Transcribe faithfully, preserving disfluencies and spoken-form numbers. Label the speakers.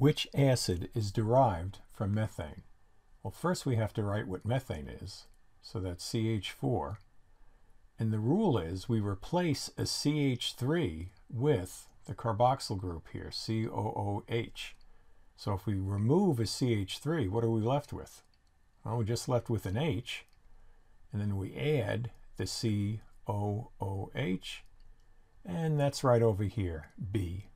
Speaker 1: Which acid is derived from methane? Well, first we have to write what methane is. So that's C H four. And the rule is we replace a C H three with the carboxyl group here, C O O H. So if we remove a C H three, what are we left with? Well, we're just left with an H. And then we add the C O O H. And that's right over here, B.